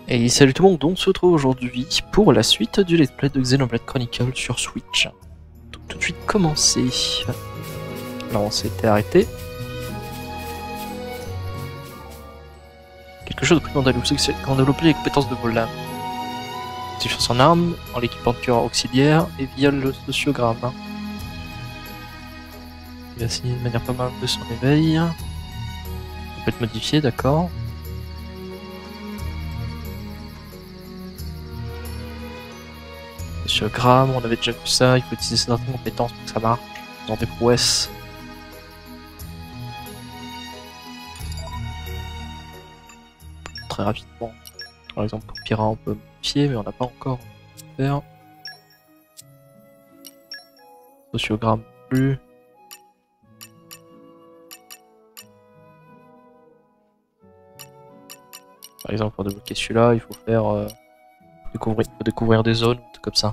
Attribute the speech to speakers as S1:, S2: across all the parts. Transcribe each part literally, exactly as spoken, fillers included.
S1: Et salut tout le monde, on se retrouve aujourd'hui pour la suite du let's play de Xenoblade Chronicles sur Switch. Donc tout de suite commencer. Alors on s'était arrêté. Quelque chose de plus d'Andalousie, c'est qu'on a développé les compétences de Volan. Différence en armes, en l'équipement de cœur auxiliaire et via le sociogramme. Il va signer de manière pas mal de son éveil. On peut être modifié, d'accord. Sociogramme, on avait déjà vu ça, il faut utiliser certaines compétences pour que ça marche, dans des prouesses. Très rapidement. Par exemple pour Pyrrha on peut modifier mais on n'a pas encore faire. Sociogramme plus. Par exemple pour débloquer celui-là il faut faire euh, découvrir, faut découvrir des zones comme ça.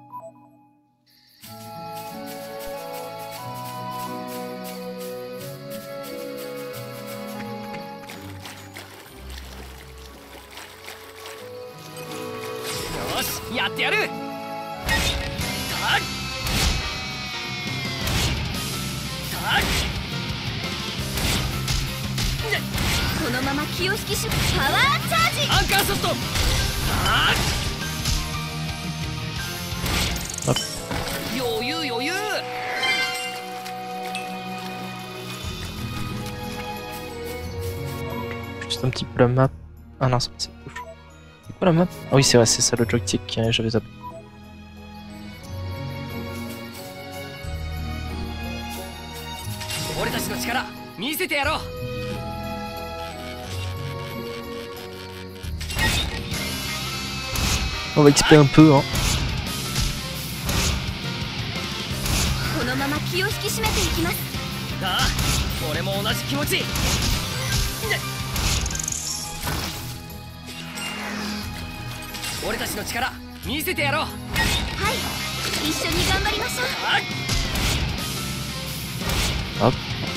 S1: Hop. Juste un petit peu la map. Ah non, c'est pas ça. C'est quoi la map? Ah oui, c'est vrai, c'est ça le joystick que j'avais zappé. On va X P un peu, hein. Hop.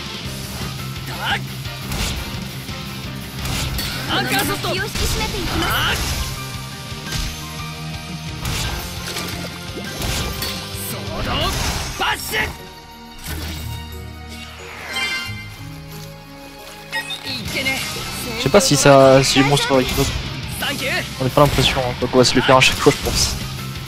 S1: Je sais pas si ça, si les monstres avec d'autres. On n'a pas l'impression hein, qu'on va se les faire à chaque fois, je pense.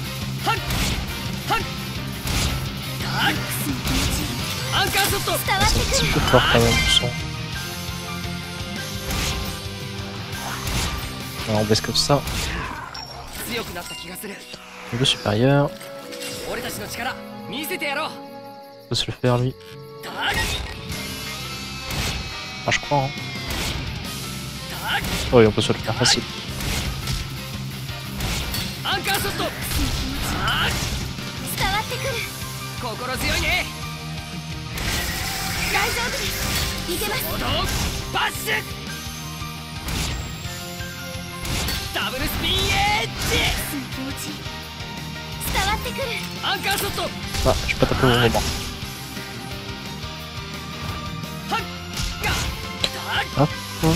S1: C'est un petit peu fort quand même, le son. Alors on baisse comme ça. Niveau supérieur. On peut se le faire lui. Ah je crois hein. Oh oui on peut se le faire facile. Ah, je peux taper au bon moment. Hop.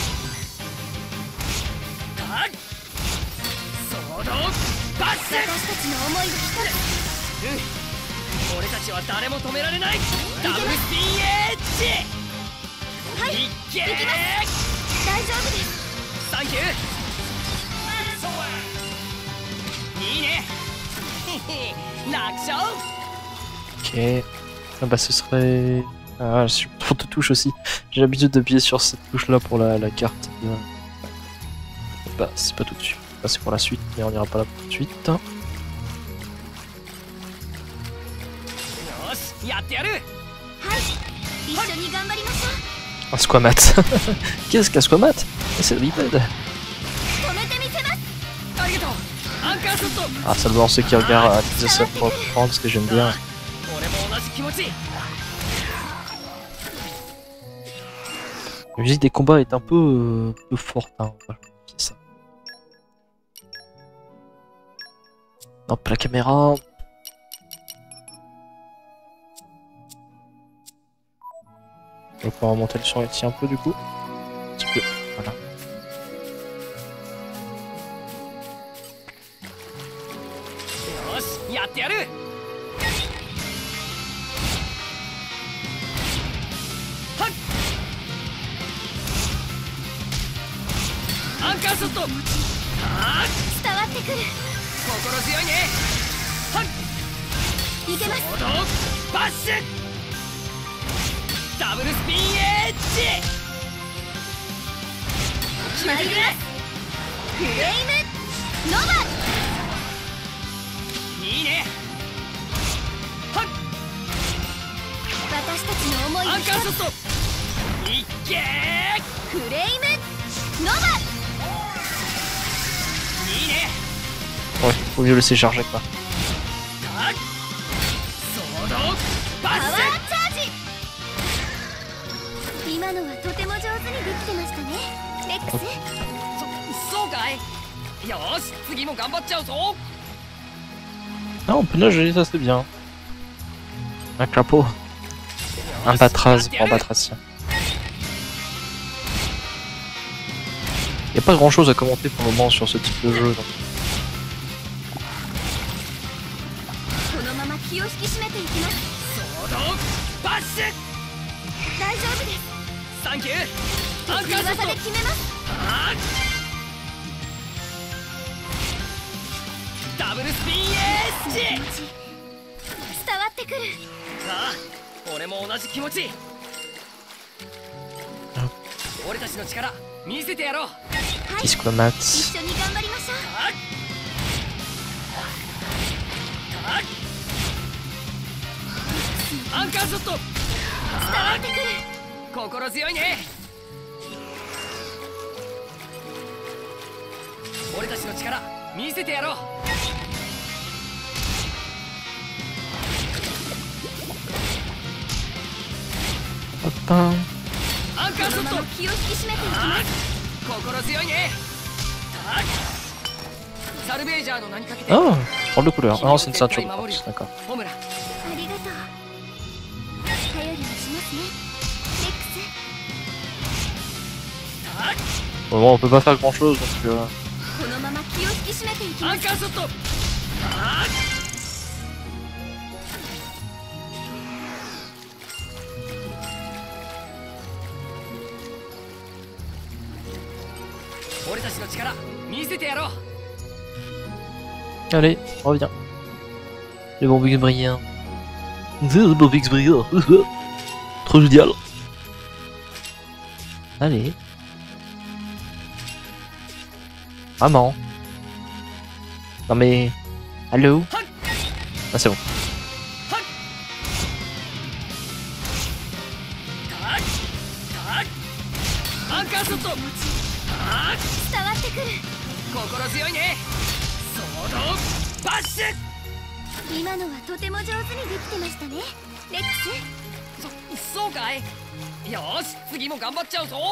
S1: Ok. Ah bah ce serait... Ah, je suis pour de touche aussi. J'ai l'habitude d'appuyer sur cette touche là pour la, la carte. Bah c'est pas tout de suite. Bah, c'est pour la suite, mais on ira pas là tout de suite. Un Squamat. Qu'est-ce qu'un Squamat? C'est le bipède. Ah ça doit ceux qui regardent à utiliser ça pour comprendre ce que j'aime bien. La musique des combats est un peu, euh, peu forte, hein. C'est ça. Hop, la caméra. Je vais pouvoir remonter le son ici un peu du coup. Un petit peu, voilà.
S2: やってやる。はっアンカーショット。はっ
S3: 伝わってくる。
S2: 心強いね。はっ
S3: いけます。
S2: ソードバッシュダブルスピンエッジ
S3: 参ります。フレームノバ。
S2: いいね。はっ
S3: 私たちの思いを
S2: アンカーショットいっけー
S3: フレームノバ。
S2: いいね。
S1: Ouais, faut mieux laisser charger quoi.
S2: はっソードバ
S3: パワー
S2: ッシュ
S3: チャージ。今のはとても上手にできてましたね、レックス。
S2: そそうかい。よーし次も頑張っちゃうぞ。
S1: Ah, on peut nager, ça c'est bien. Un crapaud. Un patras pour batracien. Y a pas grand chose à commenter pour le moment sur ce type de jeu. Donc.
S3: このまま気を引き締めていきます。
S2: ソードバッシュ
S3: 大丈夫です。
S2: サンキューアン
S3: 得意技
S2: カーショット。
S3: で決めます。
S2: はっダブルスピンエッジ
S3: 伝わってくる。
S2: さあ俺も同じ気持ち。俺たちの力見せてやろう。
S3: はい、
S1: Disco
S3: 一
S1: Mats.
S3: 緒に頑張りましょう。
S2: はっはっアンカーショット。
S3: 伝わってくる。
S2: 心強いね。俺たちの力見せてやろう。
S1: Hop.
S2: アンカーショット。
S3: このまま気を引き締めていきます。
S2: 心強いね。はっサルベージャーの名にかけて。
S1: Oh, prends de couleur. Ah, c'est une ceinture de force, d'accord.
S2: ホムラ
S3: ありがとう。頼りにしますね、レックス。
S2: はっ
S1: Pour le moment, on peut pas faire grand chose donc. Euh...
S3: このまま気を引き締めていき
S2: ア
S3: ます。
S2: ンカーショット。はっ俺たちの力見せてやろう。
S1: Allez, reviens. Les bons Bix brillants. Les bons Bix brillants. Trop génial. Allez. Vraiment. Non mais... Allô? Ah c'est bon.
S2: はっはっアンカーショット。はっ
S3: 伝わってくる。
S2: 心強いね。ソードバッシュ
S3: 今のはとても上手にできてましたね、レック
S2: そそうかい。よーし次も頑張っちゃうぞ。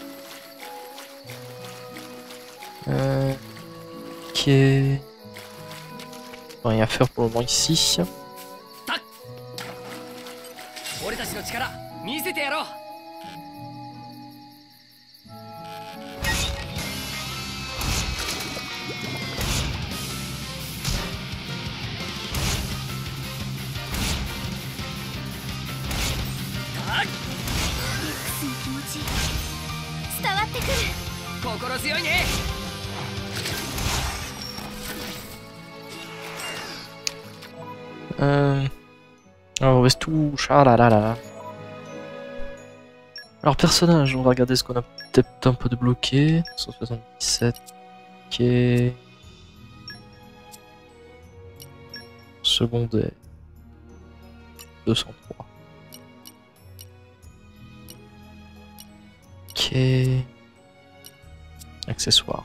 S1: Euh... Ok... Rien à faire pour le moment ici.
S2: 俺たちの力見せてやろう。
S3: スの気持ち伝わってくる。
S2: 心強いね。
S1: Euh... Alors, reste touche. Ah là là là là. Alors, personnage, on va regarder ce qu'on a peut-être un peu débloqué. cent soixante-dix-sept. Ok. Secondaire. deux cent trois. Ok. Accessoires.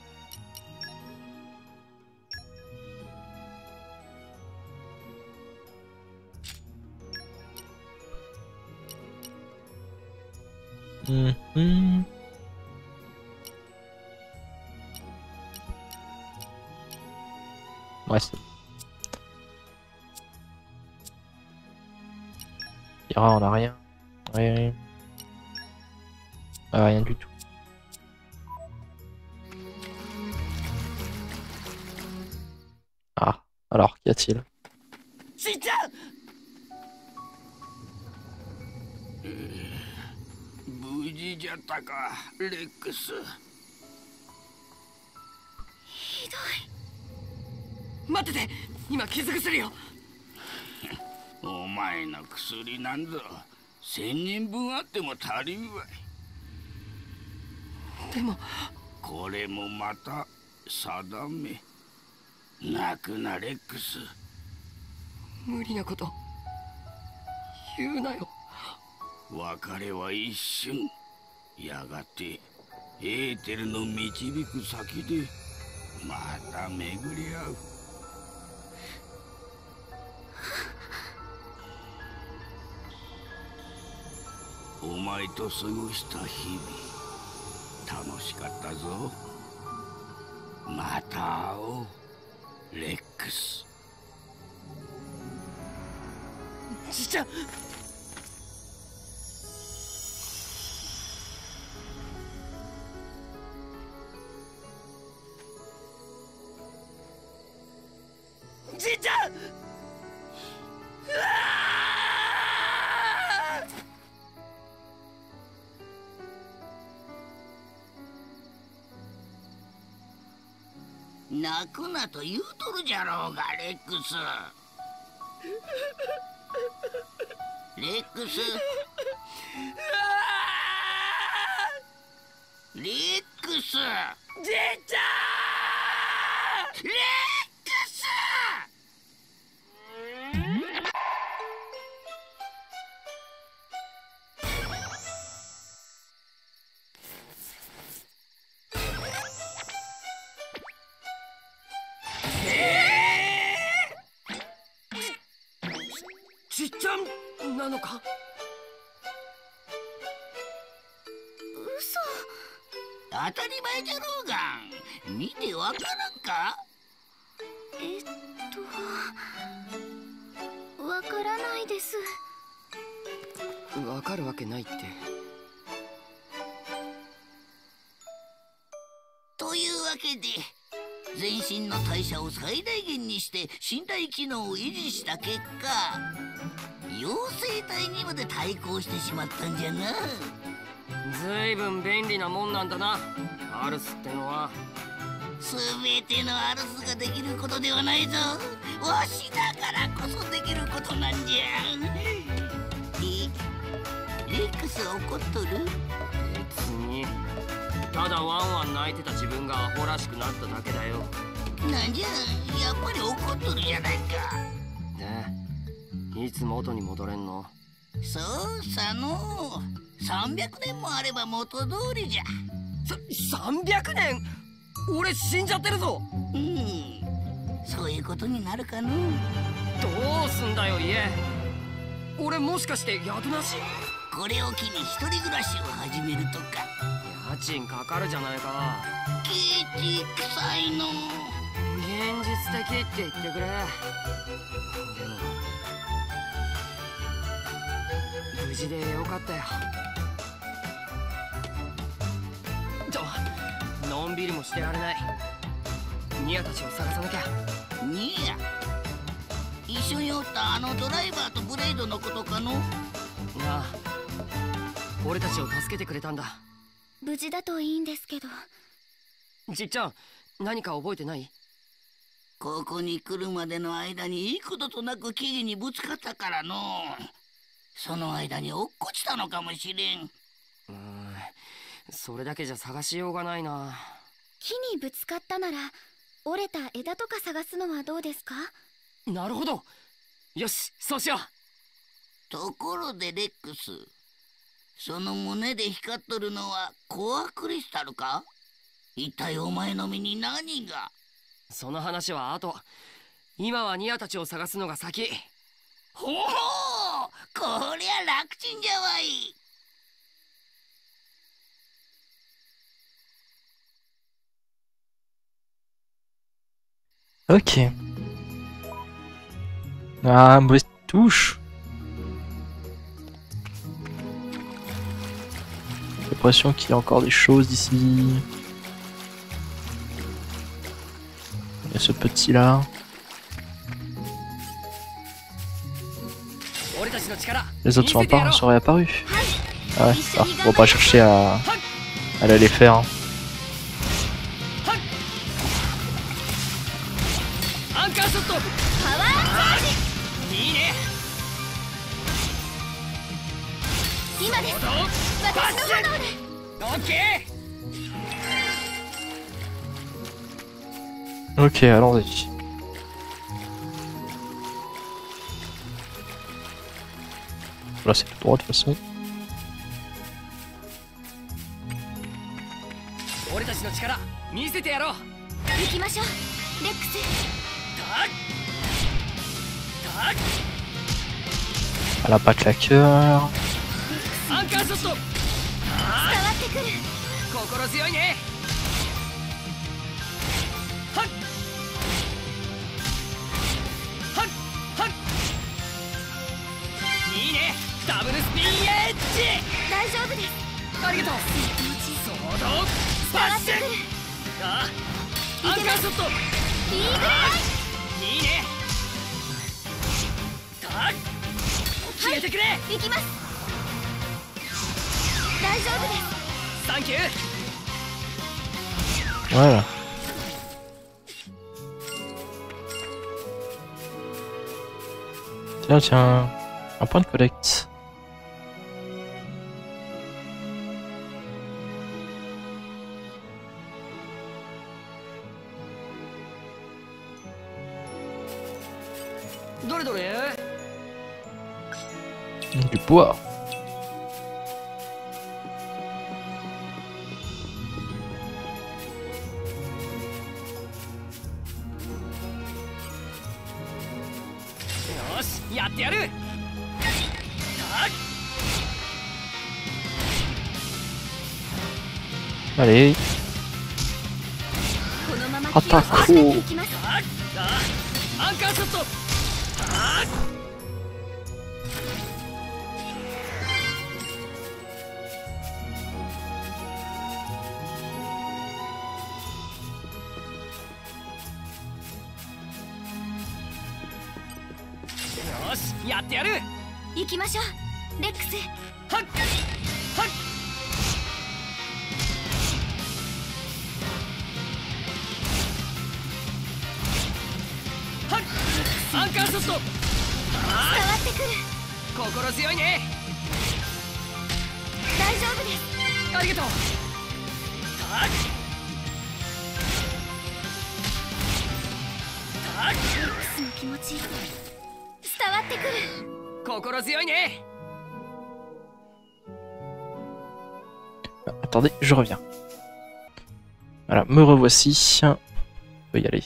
S1: Mhm. Ouais, c'est... Ira en arrière. Rien. Ah, rien du tout. Ah, alors qu'y a-t-il?
S2: じいちゃん。
S4: 無事じゃったか、レックス。
S3: ひど
S2: い。待ってて、今傷薬を。
S4: お前の薬なんぞ千人分あっても足りんわい。
S2: でも
S4: これもまた定め。泣くなレックス。
S2: 無理なこと言うなよ。
S4: 別れは一瞬。やがてエーテルの導く先でまた巡り合う。お前と過ごした日々楽しかったぞ。また会おうレックス。
S2: じいちゃん。じいちゃん。うわ
S4: ー！泣くなと言うとるじゃろうがレックス。レックス。レックス。
S2: じいちゃん。
S4: レックス。
S2: じっちゃんなのか。
S3: 嘘。
S4: 当たり前じゃろうが。見てわからんか。
S3: えっとわからないです。
S2: わかるわけないって。
S4: というわけで全身の代謝を最大限にして身体機能を維持した結果妖精体にまで対抗してしまったんじゃな。
S2: ずいぶん便利なもんなんだなアルスってのは。
S4: 全てのアルスができることではないぞ。わしだからこそできることなんじゃ。でレックス怒っとる？
S2: 別にただワンワン泣いてた自分がアホらしくなっただけだよ。
S4: なんじゃやっぱり怒っとるじゃないか。
S2: でいつ元に戻れんの？
S4: そうさのさんびゃくねんもあれば元通りじゃ。
S2: ささんびゃくねん？俺死んじゃってるぞ。
S4: うんそういうことになるかの。
S2: どうすんだよ家。俺もしかして宿なし？
S4: これを機に一人暮らしを始めるとか。
S2: 家賃かかるじゃないか。
S4: ケチくさいの。
S2: 現実的って言ってくれ。でも無事でよかったよ。とのんびりもしてられない。ニアたちを探さなきゃ。
S4: ニア一緒におったあのドライバーとブレイドのことかの。
S2: なあ俺たちを助けてくれたんだ。
S3: 無事だといいんですけど。
S2: じっちゃん何か覚えてない？
S4: ここに来るまでの間に幾度となく木々にぶつかったからの。その間に落っこちたのかもしれん。
S2: うーんそれだけじゃ探しようがないな。
S3: 木にぶつかったなら折れた枝とか探すのはどうですか？
S2: なるほど。よしそうしよう。
S4: ところでレックス、その胸で光っとるのはコアクリスタルか？一体お前の身に何が？
S2: その話は後。今はニアたちを探すのが先。
S4: ほほう、こりゃ楽ちんじゃわい。
S1: Ok. Ah, mauvaise touche. J'ai l'impression qu'il y a encore des choses ici. Il y a ce petit là. Les autres sont, pas, sont réapparus. Ah ouais, ah, on va pas chercher à, à aller les faire. Hein. Ok, allons-y. Là c'est tout droit de toute façon. À la patte la cœur. Voilà. Tiens, tiens, un point de collecte. Du bois. Allez. Attaque. Oh. Attendez, je reviens. Voilà, me revoici. On peut y aller.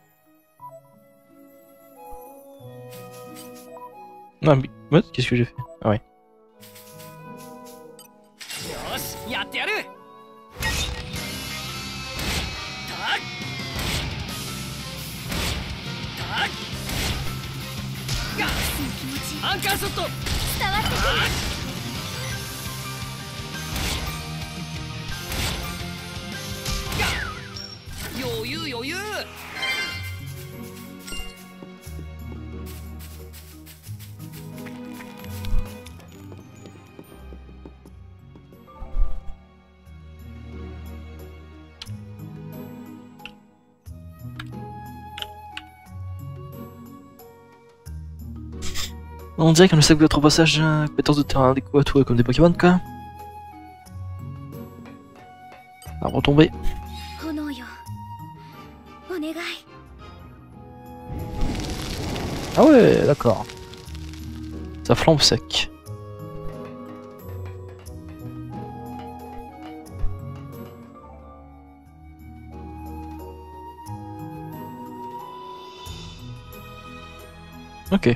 S1: Non mais, what? Qu'est-ce que j'ai fait? Ah ouais. On dirait qu'on ne sait que d'autres passages, euh, compétences de terrain adéquats à trouver comme des Pokémon quoi. À retomber. Ah ouais, d'accord. Ça flambe sec. Ok.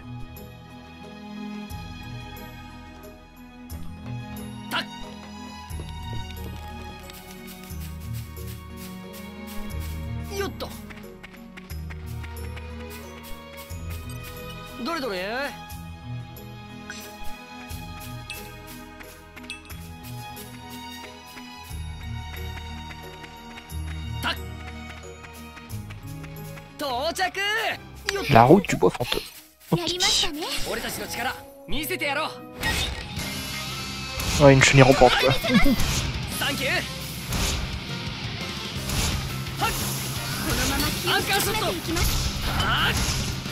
S1: La route du bois fantôme. Okay.
S2: 見せてやろう。
S1: Ouais, une chenille rampante quoi.
S2: サンキュー。はっ、
S3: このまま気を引き締めていきます。
S2: はっ、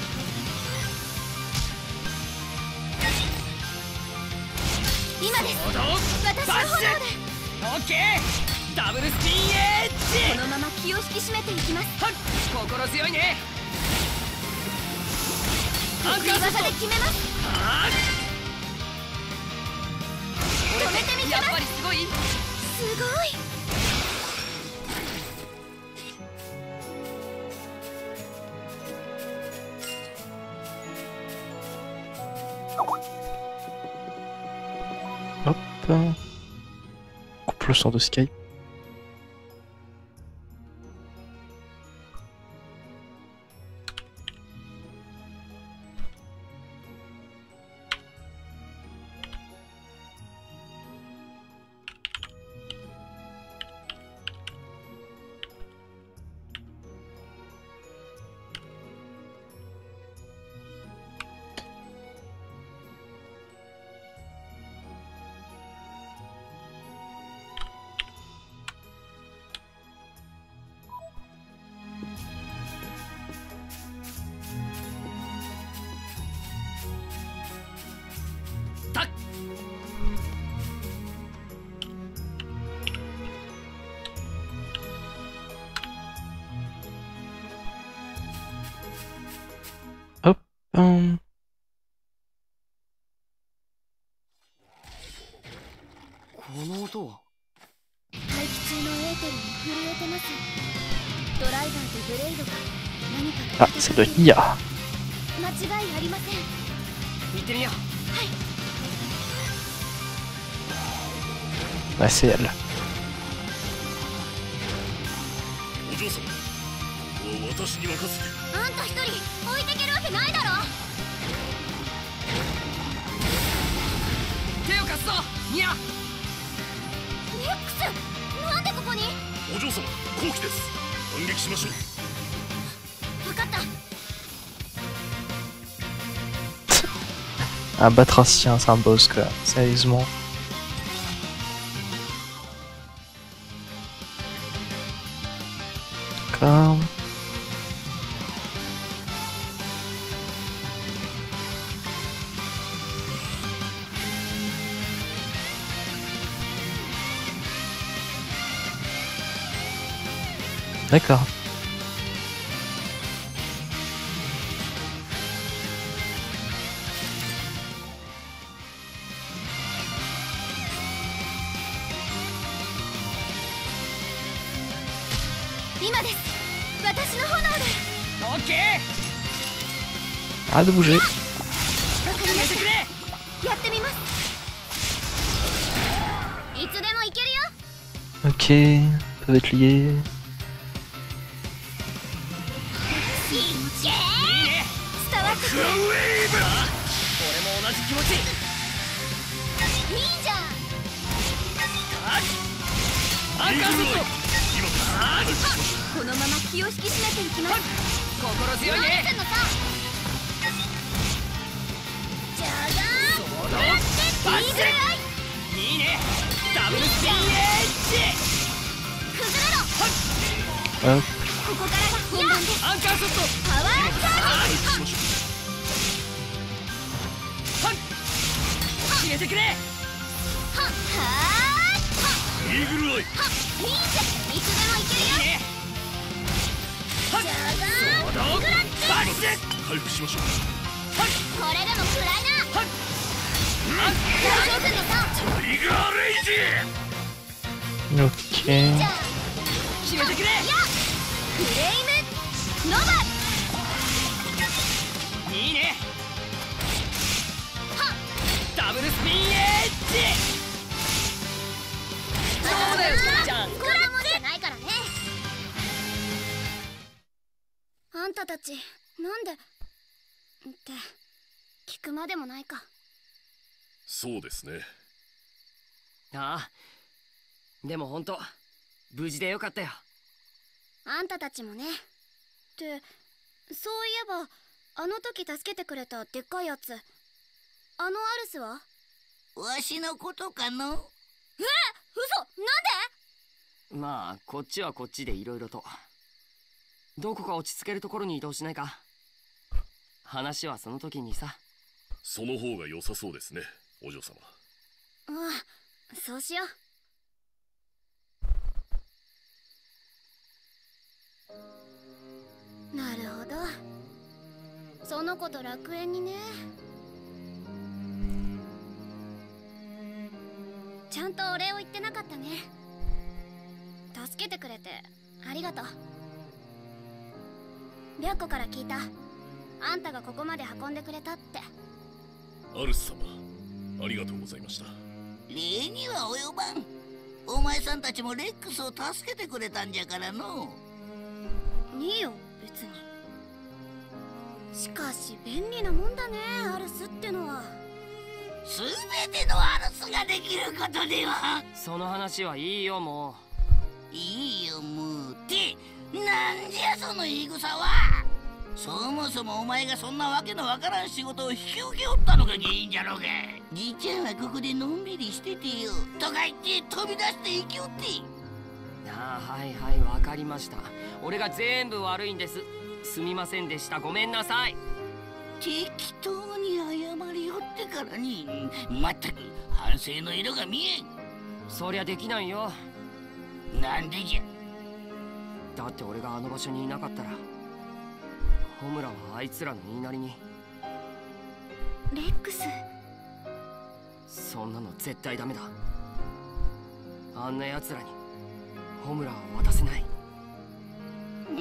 S3: 今です。
S2: おど
S3: 私の炎で
S2: オッケー。ダブルスピンエッジ。
S3: このまま気を引き締めていきます。
S2: はっ、心強いね。アンカーショット。
S3: 技で決めます。
S2: はっ、
S3: 止めてみせます。
S2: やっぱりすごい。
S3: すごい。
S1: Hop. Coupe le son de Skype. Hum.
S2: この音は。
S3: 大気中のエーテルに震えてます。ドライバーとブレイドが何か
S1: Ah, ça doit être Nia.
S3: 間違いありません。
S2: 行ってみよう。
S1: Ouais, c'est elle.
S5: お嬢様、私に任せて。
S3: あんた一人置いてけるわけないだろ。
S2: 手を貸すぞニア。
S3: レックス、なんでここに。
S5: お嬢様、好機です。反撃しましょう。
S3: 分かった。
S1: Un batracien, c'est un boss quoi, sérieusement. D'accord. D'accord.
S3: 今です。私の炎で。
S2: オッケ
S1: Arrête de bouger.
S3: わかりました。やってみます。いつでもいけるよ。
S1: Ok, peuvent être liés.
S3: いけー。
S2: ー。いいね。
S3: 伝わってくる。
S2: 俺も同じ気持ち。
S3: いいじゃん。
S2: アンカーショット。
S3: このまま気を引き締めていきます。
S2: 心強いね。
S3: 何すんのさ。じゃじゃーん。
S2: そうだ。
S3: イーグルアイ。
S2: いいね。ダブルスピンエッジ。
S3: 崩れろ。
S1: Hop.
S3: ここからが本番です。
S2: アンカーショット。
S3: パワーチャージ。
S5: しましょ
S2: はっ、決めてくれ。
S3: はっはー。
S5: う。イーグルアイ。
S3: いいじゃん。いつでもいけるよ。
S2: いいね。はっ、
S3: じゃじゃーん。
S2: そうだ。バッチ。
S5: 回復しましょう。
S3: これでも食らいな。
S2: はっ、
S3: 大丈夫のさ。
S5: トリガーレイジ。
S1: Ok.
S3: じゃあ
S2: 決めてくれ。
S3: いやフレイムノバ。
S2: いいね。
S3: はっ。
S2: ダブルスピンエッジ。そうだよじゃん。
S3: これもじゃないからね。あんたたちなんでって聞くまでもないか。
S5: そうですね。
S2: ああ、でも本当無事でよかったよ。
S3: あんたたちもね。ってそういえばあの時助けてくれたでっかいやつあのアルスは？
S4: わしのことかの？
S3: え、嘘、なんで？
S2: まあこっちはこっちでいろいろと。どこか落ち着けるところに移動しないか。話はその時にさ。
S5: その方が良さそうですね、お嬢様。
S3: ああ、そうしよう。なるほど。その子と楽園にね。ちゃんとお礼を言ってなかったね。助けてくれてありがとう。白子から聞いた。あんたがここまで運んでくれたって。
S5: アルス様、ありがとうございました。
S4: 礼には及ばん。お前さんたちもレックスを助けてくれたんじゃからの。
S3: いいよ、別に。しかし便利なもんだね、アルスってのは。
S4: すべてのアルスができることでは。
S2: その話はいいよ、も
S4: いいよもうってなんじゃその言い草は。そもそもお前がそんなわけのわからん仕事を引き受けおったのが原因じゃろうが。じいちゃんはここでのんびりしててよとか言って飛び出して行きおって。
S2: ああ、はいはい、わかりました。俺が全部悪いんです。すみませんでした、ごめんなさい。
S4: 適当に謝りよってからにまったく反省の色が見えん。
S2: そりゃできないよ。
S4: なんでじゃ。
S2: だって俺があの場所にいなかったらホムラはあいつらの言いなりに。
S3: レックス、
S2: そんなの絶対ダメだ。あんな奴らにホムラは渡せない。
S4: うん。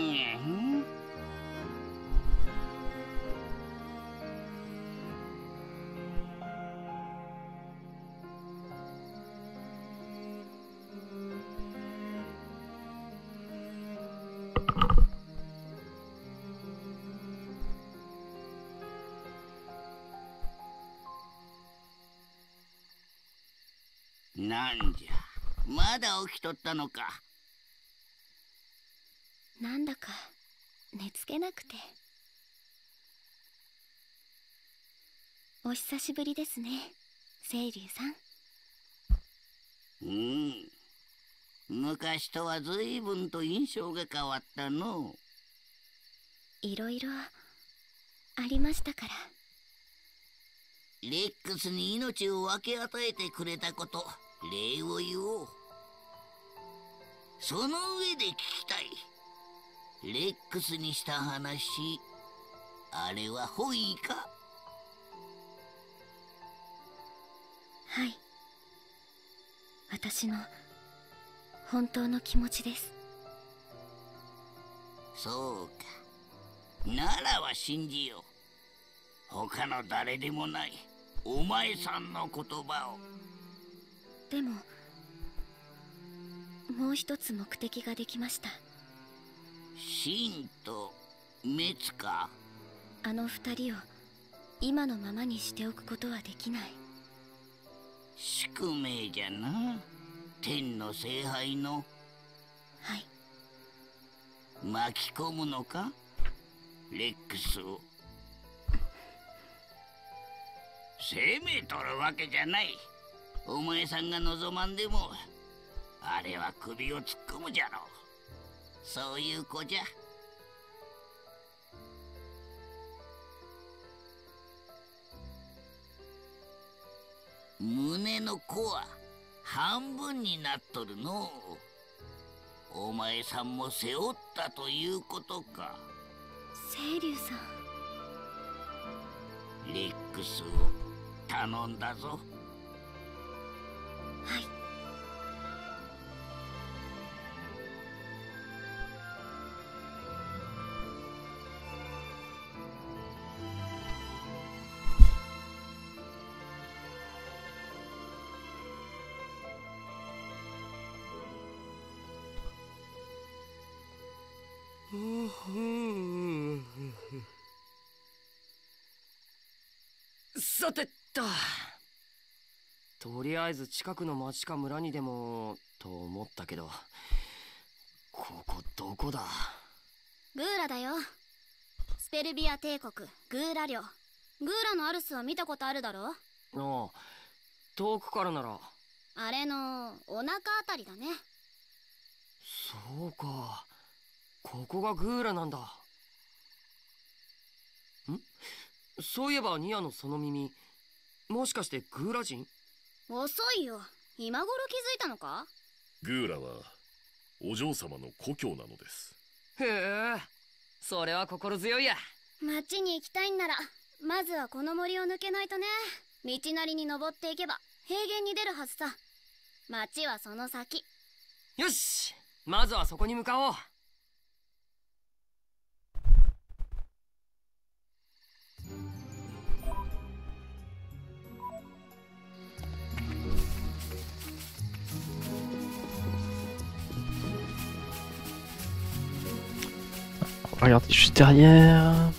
S4: なんじゃ、まだ起きとったのか。
S3: なんだか寝つけなくて。お久しぶりですね、清流さん。
S4: うん、昔とは随分と印象が変わったの。
S3: いろいろありましたから。
S4: レックスに命を分け与えてくれたこと、礼を言おう。その上で聞きたい。レックスにした話、あれは本意か？
S3: はい、私の本当の気持ちです。
S4: そうか。ならは信じよう。他の誰でもないお前さんの言葉を。
S3: でももう一つ目的ができました。
S4: 真と滅か？
S3: あの二人を今のままにしておくことはできない。
S4: 宿命じゃな。天の聖杯の。
S3: はい。
S4: 巻き込むのか、レックスを。責めとるわけじゃない。お前さんが望まんでもあれは首を突っ込むじゃろう。そういう子じゃ。胸の子は半分になっとるのう。お前さんも背負ったということか。
S3: 清流さん。
S4: レックスを頼んだぞ。
S3: はい。
S2: さてと、とりあえず近くの町か村にでもと思ったけど、ここどこだ？
S3: グーラだよ。スペルビア帝国グーラ領。 グーラのアルスは見たことあるだろ。
S2: ああ、遠くからなら。
S3: あれのお腹あたりだね。
S2: そうか、ここがグーラなんだ。ん、そういえばニアのその耳、もしかしてグーラ人？
S3: 遅いよ、今頃気づいたのか。
S5: グーラはお嬢様の故郷なのです。
S2: へえ、それは心強いや。
S3: 町に行きたいんならまずはこの森を抜けないとね。道なりに登っていけば平原に出るはずさ。町はその先。
S2: よし、まずはそこに向かおう。
S1: Regardez juste derrière.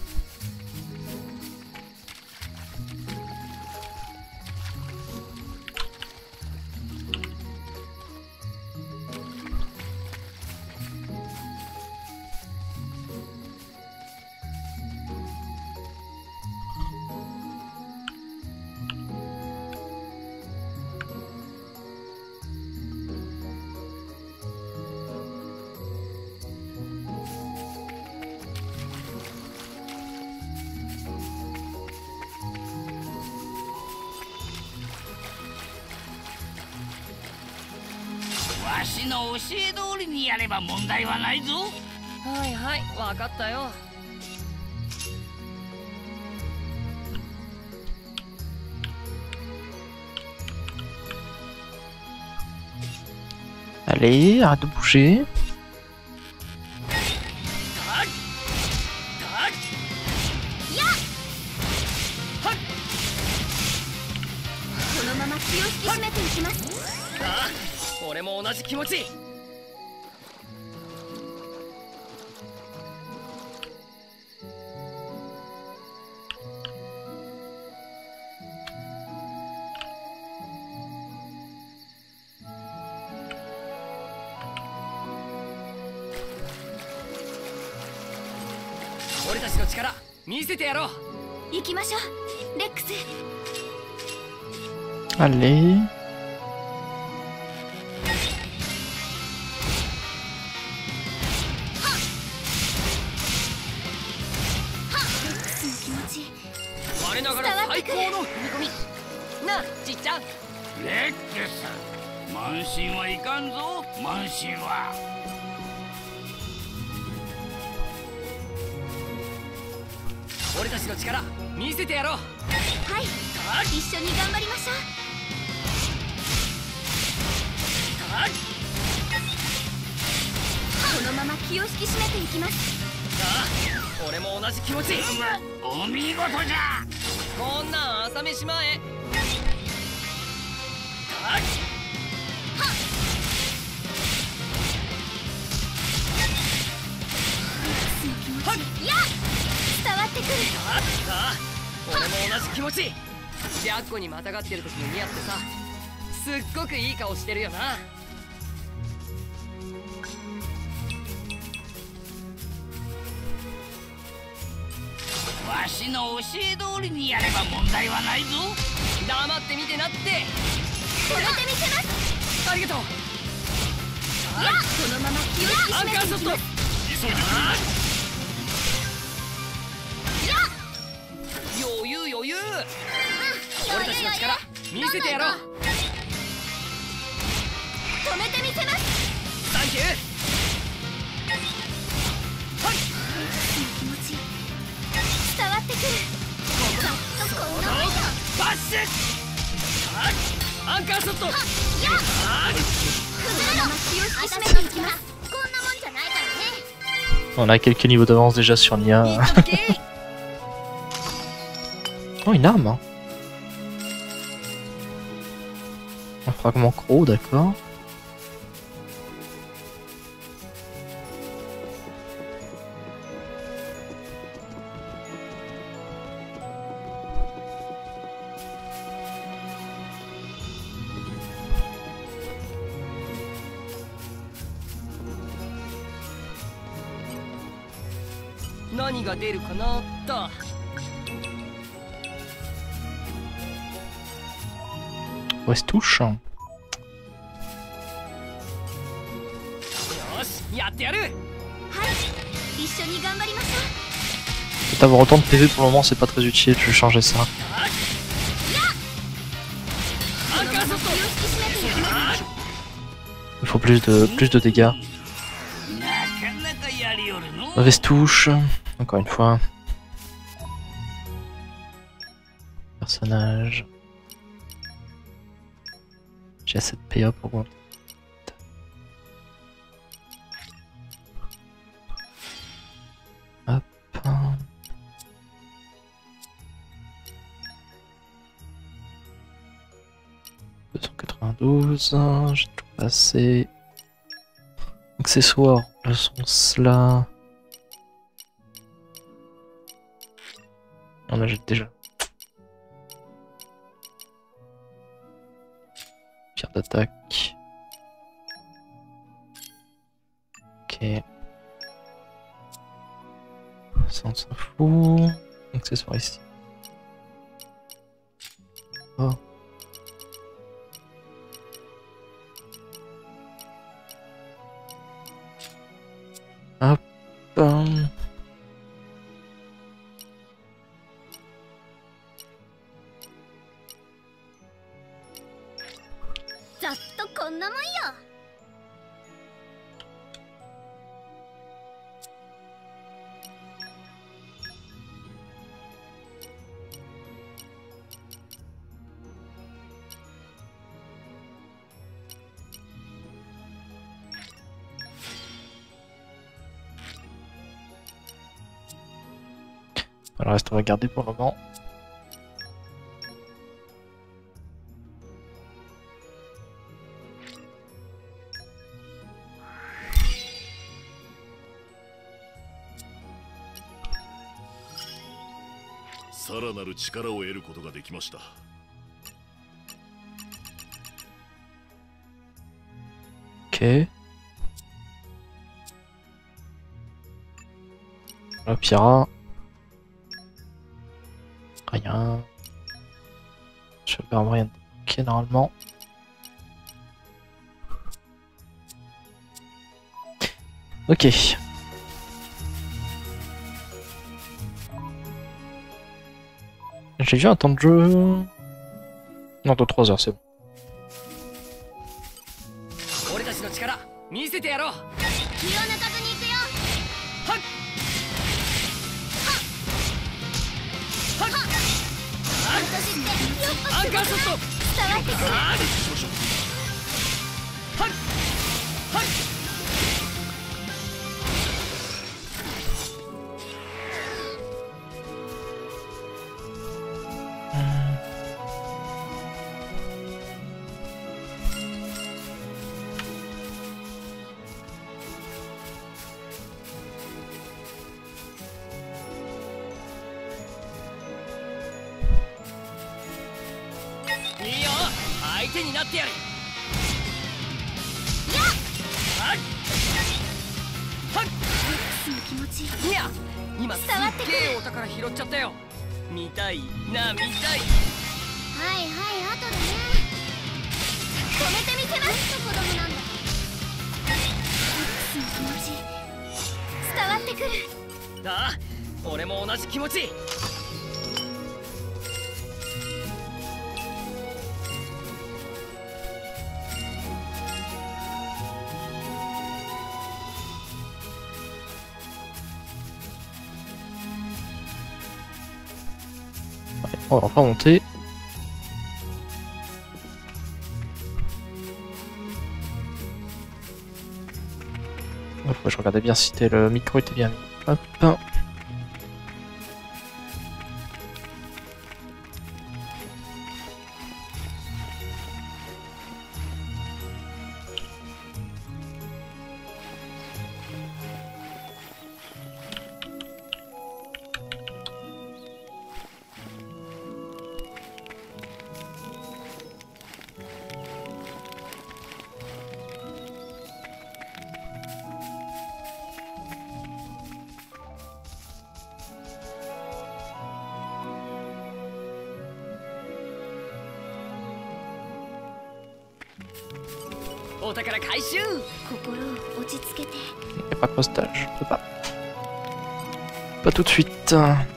S4: « わしの教え通りにやれば問題はないぞ。」
S2: はいはい、わかったよ。
S1: Allez, arrête de bouger.
S3: このまま気を引き締めていきます。
S2: ああ、俺も同じ気持ち。俺たちの力見せてやろう。
S3: 行きましょう、レックス。
S1: Allez.
S2: 我ながら最高の踏み込み。なあ、ちっちゃん。
S4: レックス、慢心はいかんぞ。慢心は
S2: 俺たちの力見せてやろう。
S3: はい、一緒に頑張りましょう。このまま気を引き締めていきます。
S2: ああ、俺も同じ気持ち。
S4: お見事じゃ。
S2: こんなん朝飯前。
S3: いや、伝わってくる。
S2: ああ、俺も同じ気持ち。ジャッコにまたがってる時のニアってさ、すっごくいい顔してるよな。
S4: わしの教え通りにやれば問題はないぞ。
S2: 黙って見てなって。
S3: 止めてみせます。
S2: ありがとう。
S3: いや、このまま気を引き
S2: アン
S3: 締め
S2: カーショット。
S3: ていきます。
S5: 急いでく
S3: いや、
S2: 余裕余裕。
S3: うん、
S2: 俺たちの力見せてやろう。
S3: 止めてみせます。
S2: サンキュー。はい。
S3: 気持ち伝わってくる。こここんなもんだ。
S2: バッシュ。アンカーショット。
S3: いや、
S2: あ
S3: 崩れろ。気を引き締めていきます。こんなもんじゃないからね。
S1: On a quelques niveaux d'avance déjà sur Nia.
S2: いいとけ。
S1: Oh, une arme, hein. Un fragment croc, d'accord.
S2: Nani ga deru ka na to.
S1: Reste touche.
S2: よしやってやる。
S3: はい一緒に頑張りましょう。
S1: Peut-être avoir autant de P V pour le moment, c'est pas très utile, je vais changer ça.
S2: アンカーショット。
S1: Il faut plus de, plus de dégâts.
S4: なかなかやりよるの。
S1: Mauvaise touche. Encore une fois. Personnage. J'ai assez de P A pour moi. Hop. deux cent quatre-vingt-douze. J'ai tout passé. Accessoires. Le son cela. On a déjà. Pierre d'attaque. Ok. Ça on s'en fout. Accessoire ici. Oh. Hop. Hum.
S3: ざっとこんなもんよ。
S1: Alors reste on va garder pour le moment. Ok. Le Pira. Rien. Je vais vraiment rien. Ok, normalement. Ok. J'ai vu un temps de jeu. Non, dans trois heures, c'est bon.
S2: 俺たちの力見せてやろう。
S3: 気を抜かずに行くよ。
S2: はっはっはっ
S3: 私ってやっぱ
S2: アンカーショット。
S3: 伝わってくる。
S2: はっはっ いいよ相手になってやる。
S3: やっ
S2: はっはっ
S3: その気持ち
S2: いや今すっ
S3: 伝わってくる
S2: げえお宝拾っちゃったよ。見たいな見たい。
S3: はいはい後でね。止めてみせますと子供なんだ。その気持ち伝わってくる。
S2: ああ俺も同じ気持ち。
S1: On va remonter. Faut que je regardais bien si le micro était bien mis. Hop.
S2: お宝回収。
S3: 心を落ち着けて。
S1: Y a pas postage, je peux pas. Pas tout de suite.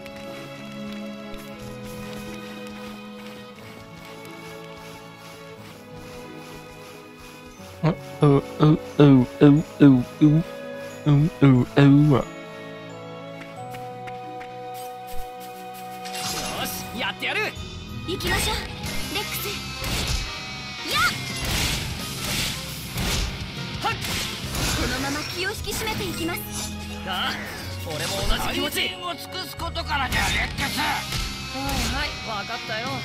S1: Oh oh oh oh oh oh oh oh oh oh.
S2: よし、やってやる。
S3: 行きましょうレックス。やっ
S2: はっ。
S3: このまま気を引き締めていきます。
S2: ああ、俺も同じ気持ち。
S4: 最善を尽くすことからじゃレックス。
S2: はいはい、分かったよ。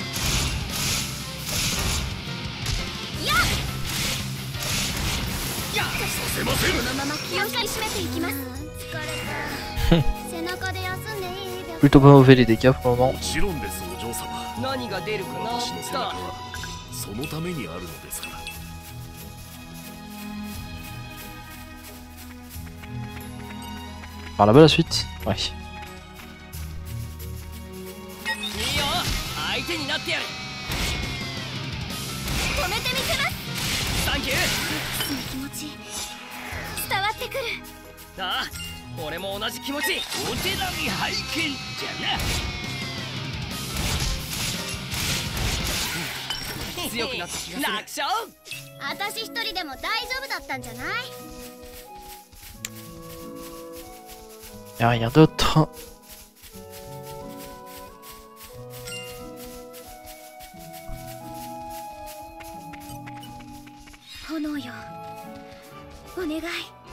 S3: やっ
S2: やっ、
S5: させません。
S3: このまま気を引き締めていきます。疲れた。背中で休んでいいです。
S1: Plutôt pas mauvais les dégâts pour le moment.
S5: もちろんですお嬢様。
S2: 何が出るかな。
S5: 私の背中はそのためにあるのですから。
S1: Par là-bas la suite. Ouais.
S2: いいよ、相手になってやる。
S3: 止めてみせます。
S2: サンキュー。
S3: その気持ち伝わってくる。
S2: ああ、俺も同じ気持ち。
S4: お手並み拝見じゃな。
S2: 強くなった気がする。楽勝。
S3: 私一人でも大丈夫だったんじゃない？
S1: Y'a rien d'autre.
S3: 炎よ、お願い。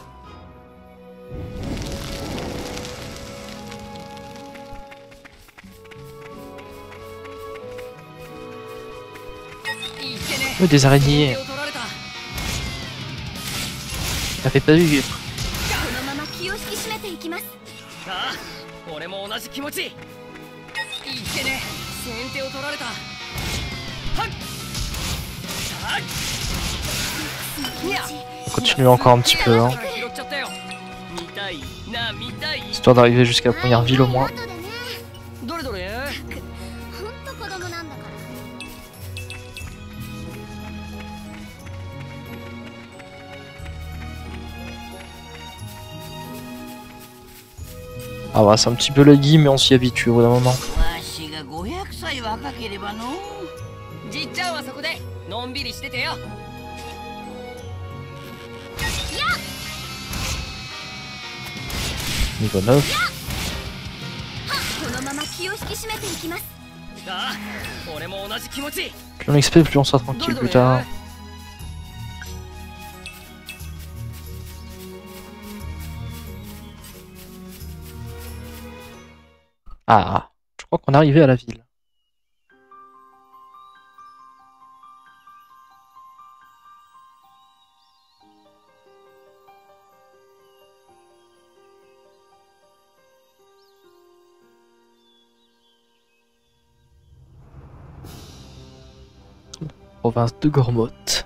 S1: Oh, des araignées. T'avais pas vu.
S3: このまま気を引き締めていきます。
S2: ああ、俺も同じ気持ち。いけね、先手を取られた。はっはっ。いや、
S1: Continue encore un petit peu, hein.
S2: 拾っちゃったよ。見たいな、見たい。
S1: Histoire d'arriver jusqu'à la première ville au moins.
S2: どれどれ。
S3: ほんと子供なんだから。
S1: Ah bah c'est un petit peu laggy mais on s'y habitue au bout d'un moment.
S4: わしがごひゃくさい若ければの。
S2: じっちゃんはそこでのんびりしててよ。
S1: Niveau neuf.
S3: このまま気を引き締めていきます。
S2: ああ、俺も同じ気持ち。
S1: Plus on X P, plus on sera tranquille plus tard. Ah, je crois qu'on est arrivé à la ville. Province de Gormoth.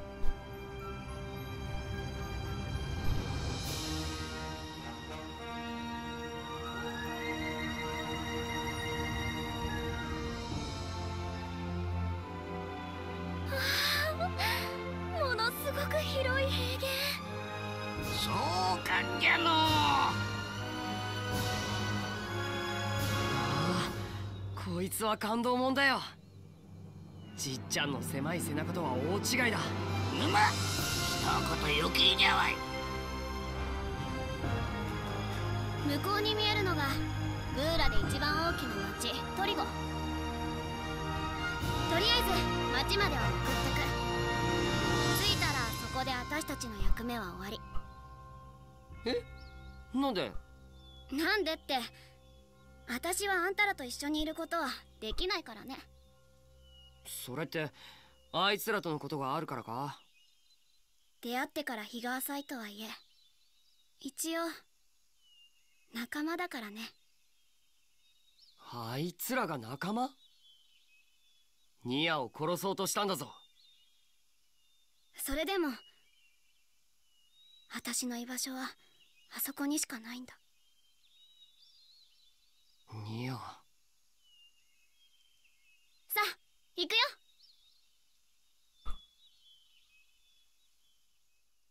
S4: Ah,
S2: こいつは感動もんだよ。じっちゃんの狭い背中とは大違いだ。
S4: 沼、一言余計にゃわい。
S3: 向こうに見えるのがグーラで一番大きな町トリゴ。とりあえず町までは送ってく。着いたらそこで私たちの役目は終わり。
S2: え、なんで？
S3: なんでって、私はあんたらと一緒にいることはできないからね。
S2: それってあいつらとのことがあるからか？
S3: 出会ってから日が浅いとはいえ、一応仲間だからね。
S2: あいつらが仲間？ニアを殺そうとしたんだぞ。
S3: それでも私の居場所はあそこにしかないんだ。
S2: ニア。
S3: さあ行くよ。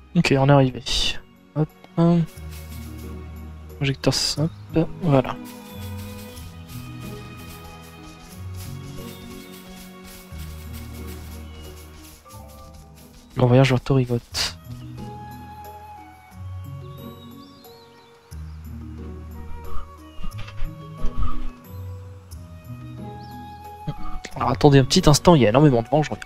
S1: Ok, on est arrivé. Hop. Projecteur simple. Voilà. Bon voyage vers Torigot. Alors attendez un petit instant, il y a énormément de vent, je reviens.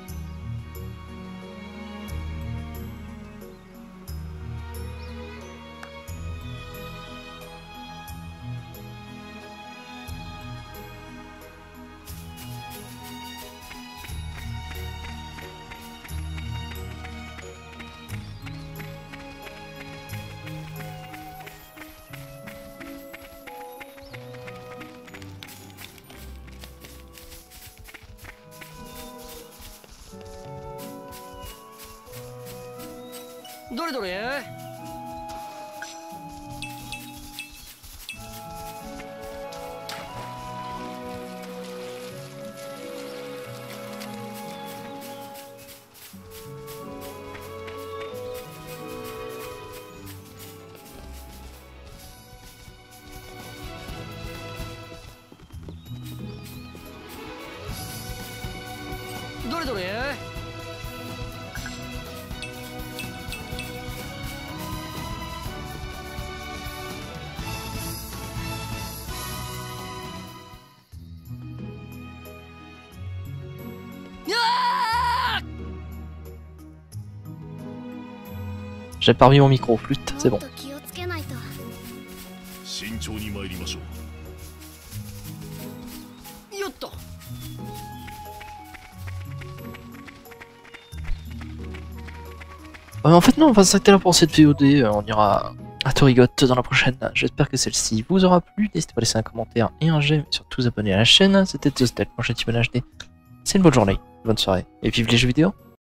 S1: J'ai pas remis mon micro, flûte, c'est bon.
S5: 慎重に参りましょう。
S2: よっと。
S1: Euh, en fait non, on va s'arrêter là pour cette V O D, on ira à Torigot dans la prochaine. J'espère que celle-ci vous aura plu, n'hésitez pas à laisser un commentaire et un j'aime, et surtout vous abonner à la chaîne. C'était Tostel, prochain Team H D. C'est une bonne journée, bonne soirée, et vive les jeux vidéo.